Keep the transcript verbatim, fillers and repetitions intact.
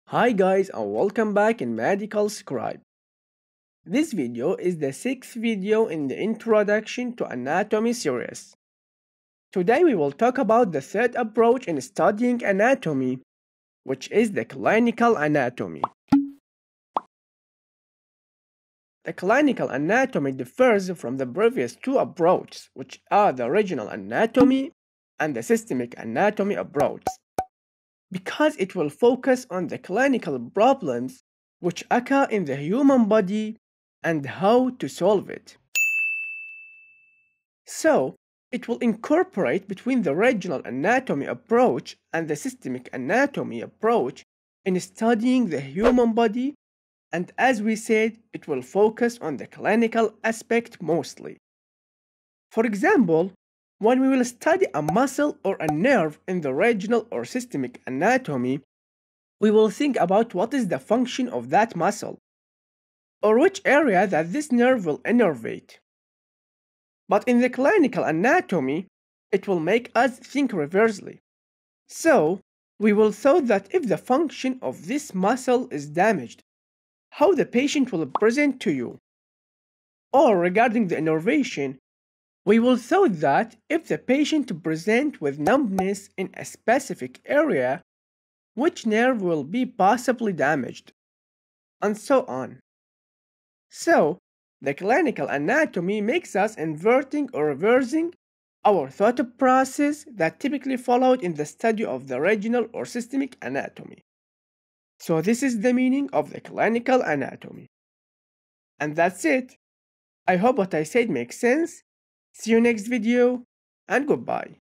Hi guys and welcome back in Medical Scribe. This video is the sixth video in the Introduction to Anatomy series. Today we will talk about the third approach in studying anatomy, which is the clinical anatomy. The clinical anatomy differs from the previous two approaches, which are the regional anatomy and the systemic anatomy approach, because it will focus on the clinical problems which occur in the human body and how to solve it. So, it will incorporate between the regional anatomy approach and the systemic anatomy approach in studying the human body, and as we said, it will focus on the clinical aspect mostly. For example, when we will study a muscle or a nerve in the regional or systemic anatomy, we will think about what is the function of that muscle, or which area that this nerve will innervate. But in the clinical anatomy, it will make us think reversely. So, we will thought that if the function of this muscle is damaged, how the patient will present to you. Or regarding the innervation, we will thought that if the patient present with numbness in a specific area, which nerve will be possibly damaged, and so on. So, the clinical anatomy makes us inverting or reversing our thought process that typically followed in the study of the regional or systemic anatomy. So this is the meaning of the clinical anatomy. And that's it. I hope what I said makes sense. See you next video and goodbye.